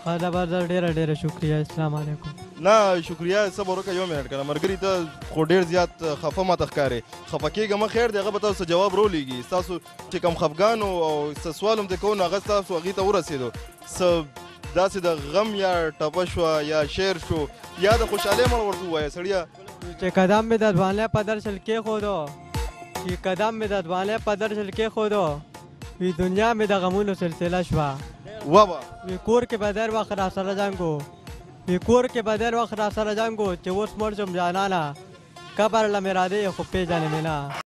خدا بازار ډیره شکریه. السلام علیکم. نه شکریه صبر وکړه یو منټ کنه مرګري ته خو ډیر زیات خفه ماته ښکارې خفه کېږه مه خیر دی هغه به تاسو جواب رولیږي ستاسو چې کوم خفګان او څه سوال هم دی کوو نو هغه ستاسو هغې ته ورسېدو څه داسې د غم یا ټپه شوه یا شعر شو یا د خوشحالۍ مړ ورته ووایه سړیه چې قدم مې د ځوانۍ په در شل کېښودو چې قدم مې د ځوانۍ په در شل کېښودو وی دنیا مې د غمونو سلسله شوه وابه وی کور کې به در وخت را سره جنګ و وی کور کې به در وخت را سره جنګ و چې اوس مړ شم جانانه قبر له مې را دی خو پېژنې مې نه